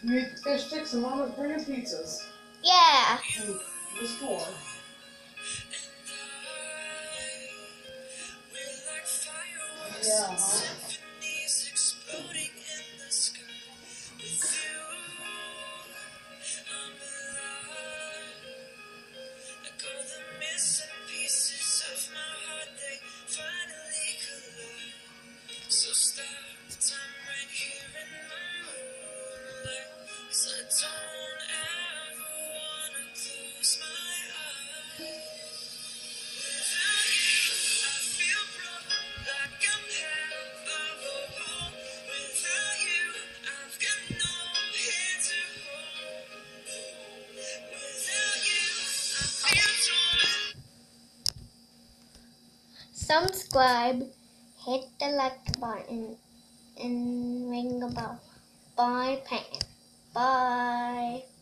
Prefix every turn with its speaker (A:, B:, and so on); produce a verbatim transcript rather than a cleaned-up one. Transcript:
A: You eat the fish sticks and Mama's bringing pizzas.
B: Yeah.
A: From the store. Yeah. Huh?
C: So stop time right here in the moonlight, 'cause I don't ever wanna close my eyes. Without you, I feel broke, like I'm half of a whole. Without you, I've got nowhere to hold. Without you, I feel torn.
B: Subscribe, hit the like button, and ring the bell. Bye, Pam. Bye.